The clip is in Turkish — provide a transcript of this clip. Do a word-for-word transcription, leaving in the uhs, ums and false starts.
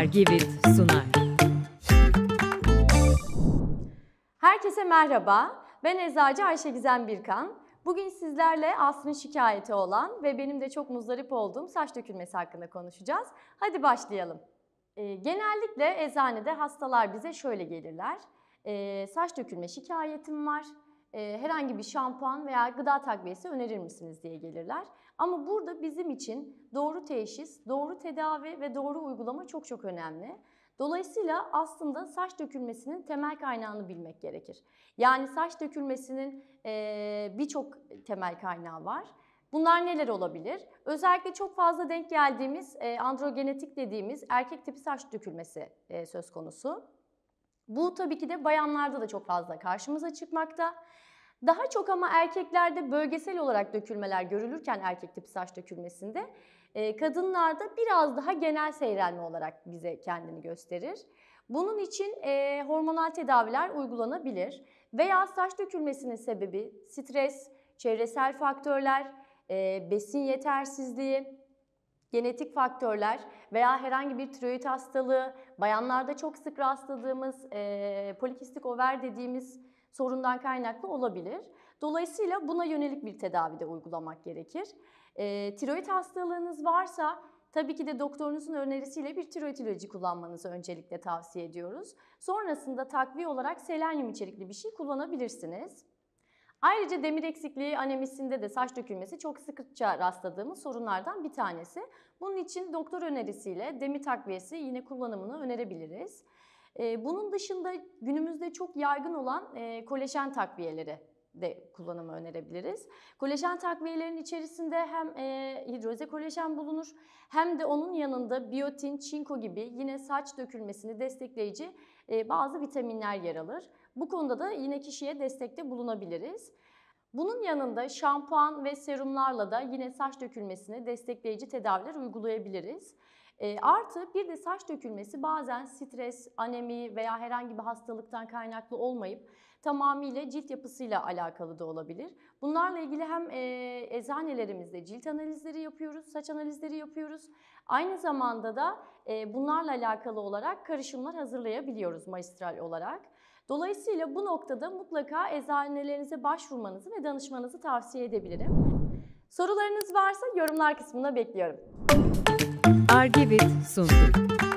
Argivit sunar. Herkese merhaba. Ben Eczacı Ayşe Gizem Birkan. Bugün sizlerle Aslı'nın şikayeti olan ve benim de çok muzdarip olduğum saç dökülmesi hakkında konuşacağız. Hadi başlayalım. E, genellikle eczanede hastalar bize şöyle gelirler. E, saç dökülme şikayetim var. E, herhangi bir şampuan veya gıda takviyesi önerir misiniz diye gelirler. Ama burada bizim için doğru teşhis, doğru tedavi ve doğru uygulama çok çok önemli. Dolayısıyla aslında saç dökülmesinin temel kaynağını bilmek gerekir. Yani saç dökülmesinin e, birçok temel kaynağı var. Bunlar neler olabilir? Özellikle çok fazla denk geldiğimiz e, androgenetik dediğimiz erkek tipi saç dökülmesi e, söz konusu. Bu tabii ki de bayanlarda da çok fazla karşımıza çıkmakta. Daha çok ama erkeklerde bölgesel olarak dökülmeler görülürken erkek tipi saç dökülmesinde kadınlarda biraz daha genel seyrelme olarak bize kendini gösterir. Bunun için e, hormonal tedaviler uygulanabilir veya saç dökülmesinin sebebi stres, çevresel faktörler, e, besin yetersizliği, genetik faktörler veya herhangi bir tiroid hastalığı, bayanlarda çok sık rastladığımız e, polikistik over dediğimiz sorundan kaynaklı olabilir. Dolayısıyla buna yönelik bir tedavi de uygulamak gerekir. E, tiroid hastalığınız varsa tabii ki de doktorunuzun önerisiyle bir tiroid ilacı kullanmanızı öncelikle tavsiye ediyoruz. Sonrasında takviye olarak selenyum içerikli bir şey kullanabilirsiniz. Ayrıca demir eksikliği anemisinde de saç dökülmesi çok sıkça rastladığımız sorunlardan bir tanesi. Bunun için doktor önerisiyle demir takviyesi yine kullanımını önerebiliriz. Bunun dışında günümüzde çok yaygın olan kolajen takviyeleri de kullanımı önerebiliriz. Kolajen takviyelerin içerisinde hem e, hidroze kolajen bulunur hem de onun yanında biyotin, çinko gibi yine saç dökülmesini destekleyici e, bazı vitaminler yer alır. Bu konuda da yine kişiye destekte bulunabiliriz. Bunun yanında şampuan ve serumlarla da yine saç dökülmesini destekleyici tedaviler uygulayabiliriz. E, artı bir de saç dökülmesi bazen stres, anemi veya herhangi bir hastalıktan kaynaklı olmayıp tamamıyla cilt yapısıyla alakalı da olabilir. Bunlarla ilgili hem e, eczanelerimizde cilt analizleri yapıyoruz, saç analizleri yapıyoruz. Aynı zamanda da e, bunlarla alakalı olarak karışımlar hazırlayabiliyoruz magistral olarak. Dolayısıyla bu noktada mutlaka eczanelerinize başvurmanızı ve danışmanızı tavsiye edebilirim. Sorularınız varsa yorumlar kısmına bekliyorum. Argivit sundu.